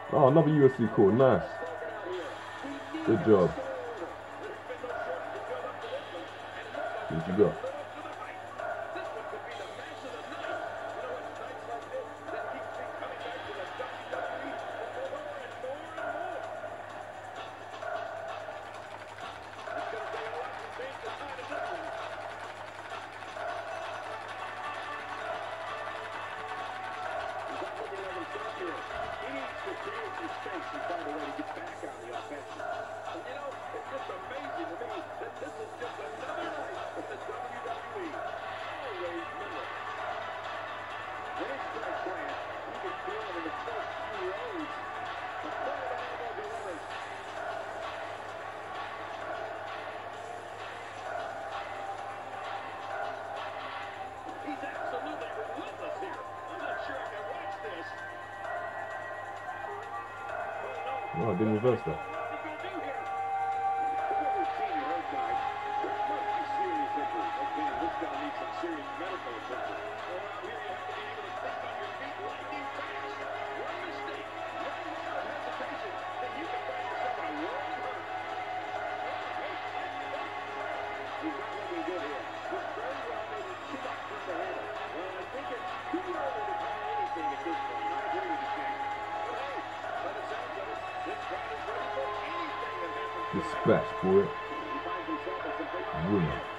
Oh, another USC call. Nice. Good job. What you got? Oh, I didn't reverse that. Dispatch, boy. Winner.